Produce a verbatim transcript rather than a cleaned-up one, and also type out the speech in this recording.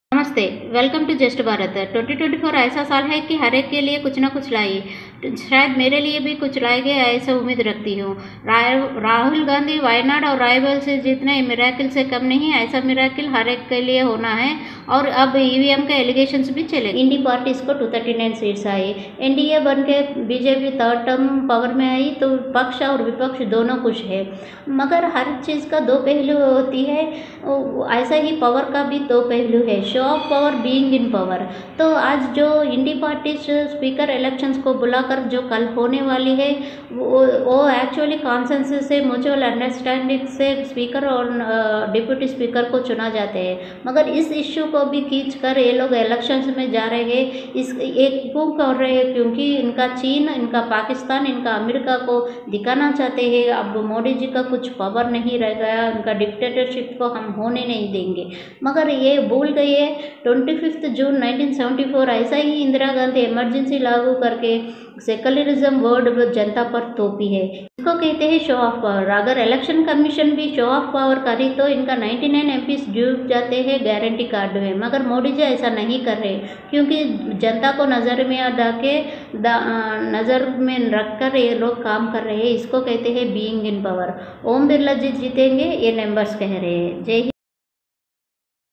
नमस्ते, welcome to just Bharat. Twenty twenty four ऐसा साल है कि हर एक के लिए कुछ ना कुछ लाई। शायद मेरे लिए भी कुछ लाएंगे ऐसा उम्मीद रखती हूँ। राहुल गांधी वायनाड और रायबल से जितने मिराकिल से कम नहीं, ऐसा मिराकिल हर एक के लिए होना है। और अब ईवीएम के एलिगेशंस भी चले। इंडी पार्टीज को टू थर्टी नाइन सीट्स आई। एनडीए बन के बीजेपी थर्ड टर्म पावर में आई तो पक्ष और विपक्ष दोनों खुश है। मगर हर चीज़ का दो पहलू होती है, ऐसा ही पावर का भी दो पहलू है। Show of power, being in power. तो आज जो इंडी पार्टीज स्पीकर इलेक्शंस को बुलाकर जो कल होने वाली है वो वो एक्चुअली कॉन्सेंसस से, म्यूचुअल अंडरस्टैंडिंग से स्पीकर और डिप्यूटी स्पीकर को चुना जाते हैं। मगर इस इश्यू को भी खींच कर ये लोग इलेक्शंस में जा रहे हैं। इस एक क्यों कर रहे हैं? क्योंकि इनका चीन, इनका पाकिस्तान, इनका अमेरिका को दिखाना चाहते हैं अब मोदी जी का कुछ पावर नहीं रह गया, उनका डिक्टेटरशिप को हम होने नहीं देंगे। मगर ये भूल गए twenty fifth June nineteen seventy four ऐसा ही इंदिरा गांधी इमरजेंसी लागू करके सेकुलरिज्म वर्ड जनता पर थोपी है। इसको कहते हैं शो ऑफ पावर। अगर इलेक्शन कमीशन भी शो ऑफ पावर करी तो इनका नाइन्टी नाइन एमपीस डूब जाते हैं गारंटी कार्ड में। मगर मोदी जी ऐसा नहीं कर रहे क्योंकि जनता को नज़र में अदा के नज़र में रखकर ये लोग काम कर रहे हैं। इसको कहते हैं being in power. Om Birla ji जीतेंगे, ये नंबर्स कह रहे हैं। जय हिंद।